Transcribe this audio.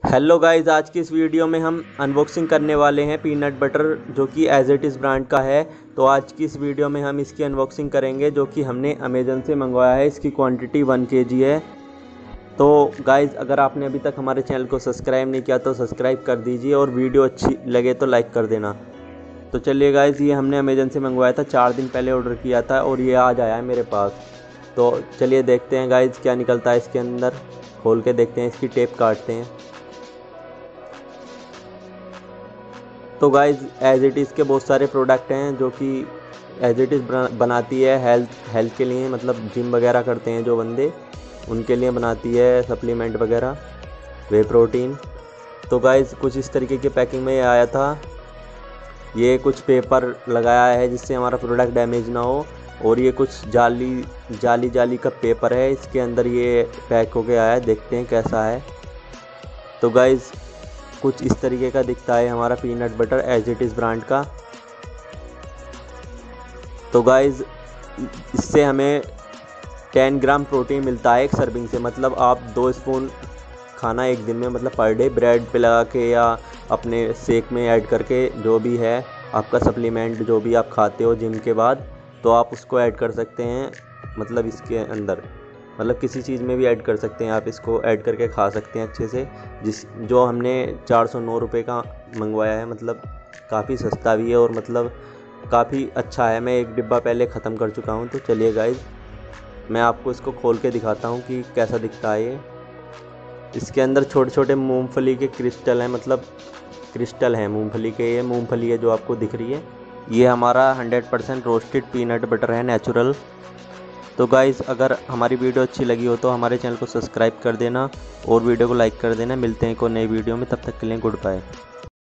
Hello guys, आज की इस वीडियो में हम अनबॉक्सिंग करने वाले हैं पीनट बटर जो कि एज इट इज़ ब्रांड का है। तो आज की इस वीडियो में हम इसकी अनबॉक्सिंग करेंगे जो कि हमने अमेज़न से मंगवाया है। इसकी क्वांटिटी 1 kg है। तो गाइस, अगर आपने अभी तक हमारे चैनल को सब्सक्राइब नहीं किया तो सब्सक्राइब कर दीजिए और वीडियो अच्छी लगे तो लाइक कर देना। तो चलिए गाइस, ये हमने अमेज़न से मंगवाया था, 4 दिन पहले ऑर्डर किया था और ये आज आया है मेरे पास। तो चलिए देखते हैं गाइस क्या निकलता है इसके अंदर। खोल के देखते हैं, इसकी टेप काटते हैं। तो गाइज़, एज इट इज़ के बहुत सारे प्रोडक्ट हैं जो कि एज इट इज़ बनाती है हेल्थ के लिए, मतलब जिम वगैरह करते हैं जो बंदे, उनके लिए बनाती है सप्लीमेंट वगैरह, वे प्रोटीन। तो गाइज़, कुछ इस तरीके की पैकिंग में ये आया था। ये कुछ पेपर लगाया है जिससे हमारा प्रोडक्ट डैमेज ना हो, और ये कुछ जाली का पेपर है इसके अंदर, ये पैक होके आया है। देखते हैं कैसा है। तो गाइज़, कुछ इस तरीके का दिखता है हमारा peanut butter as it is brand का। तो गाइज़, इससे हमें 10 ग्राम प्रोटीन मिलता है एक सर्विंग से। मतलब आप 2 स्पून खाना एक दिन में, मतलब पर डे, ब्रेड पे लगा के या अपने शेक में ऐड करके, जो भी है आपका सप्लीमेंट जो भी आप खाते हो जिम के बाद, तो आप उसको ऐड कर सकते हैं। मतलब इसके अंदर, मतलब किसी चीज़ में भी ऐड कर सकते हैं आप, इसको ऐड करके खा सकते हैं अच्छे से। जो हमने 409 रुपये का मंगवाया है, मतलब काफ़ी सस्ता भी है और मतलब काफ़ी अच्छा है। मैं एक डिब्बा पहले ख़त्म कर चुका हूँ। तो चलिए गाइज़, मैं आपको इसको खोल के दिखाता हूँ कि कैसा दिखता है ये। इसके अंदर छोटे छोटे मूंगफली के क्रिस्टल हैं, मतलब क्रिस्टल हैं मूंगफली के। ये मूंगफली है जो आपको दिख रही है, ये हमारा 100% रोस्टेड पीनट बटर है, नेचुरल। तो गाइज़, अगर हमारी वीडियो अच्छी लगी हो तो हमारे चैनल को सब्सक्राइब कर देना और वीडियो को लाइक कर देना। मिलते हैं एक और नई वीडियो में, तब तक के लिए गुड बाय।